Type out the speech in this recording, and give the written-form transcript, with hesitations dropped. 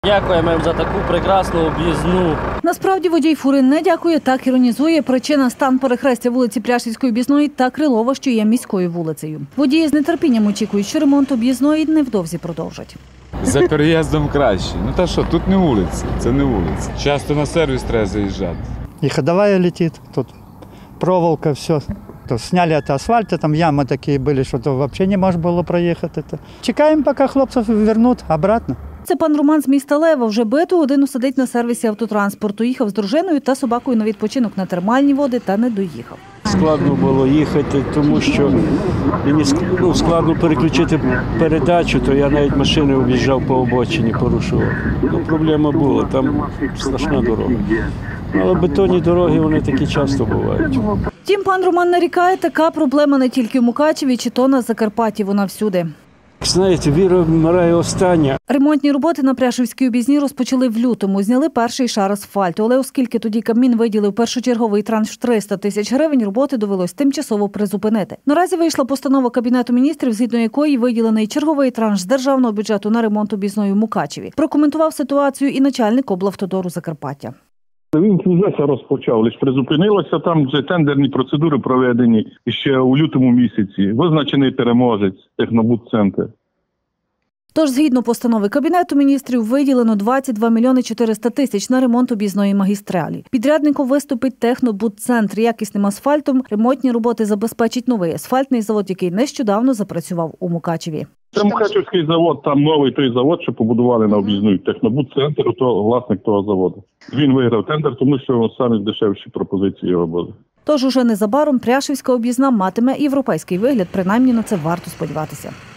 Дякуємо за таку прекрасну об'їзну. Насправді водій фури не дякує, так іронізує. Причина – стан перехрестя вулиці Пряшівської об'їзної та Крилова, що є міською вулицею. Водії з нетерпінням очікують, що ремонт об'їзної невдовзі продовжать. За переїздом краще. Ну та що, тут не вулиця, це не вулиця. Часто на сервіс треба заїжджати. И ходовая летит, тут проволока, все. То сняли от асфальта, там ямы такие были, что то вообще не можно было проехать. Это. Чекаем, пока хлопцев вернут обратно. Це пан Роман з міста Лева. Вже биту годину сидить на сервісі автотранспорту. Їхав з дружиною та собакою на відпочинок на термальні води та не доїхав. Складно було їхати, тому що мені складно переключити передачу, то я навіть машини об'їжджав по обочині, порушував. Проблема була, там страшна дорога. Але бетонні дороги, вони такі часто бувають. Втім, пан Роман нарікає, така проблема не тільки в Мукачеві, чи то на Закарпатті, вона всюди. Знаєте, віра вмирає остання. Ремонтні роботи на Пряшівській об'їзній розпочали в лютому. Зняли перший шар асфальту. Але оскільки тоді Кабмін виділив першочерговий транш 300 тисяч гривень, роботи довелось тимчасово призупинити. Наразі вийшла постанова Кабінету міністрів, згідно якої виділений черговий транш з державного бюджету на ремонт об'їзної в Мукачеві. Прокоментував ситуацію і начальник облавтодору Закарпаття. Він вже розпочав, лише призупинилося, там вже тендерні процедури проведені ще у лютому місяці. Визначений переможець Технобудцентр. Тож, згідно постанови Кабінету міністрів, виділено 22 мільйони 400 тисяч на ремонт об'їзної магістралі. Підрядником виступить Технобудцентр. Якісним асфальтом ремонтні роботи забезпечить новий асфальтний завод, який нещодавно запрацював у Мукачеві. Це Мукачевський завод, там новий той завод, що побудували на об'їзну. Технобудцентр, то власник того заводу. Він виграв тендер, тому що самі дешевші пропозиції його були. Тож уже незабаром Пряшівська об'їзна матиме європейський вигляд, принаймні на це варто сподіватися.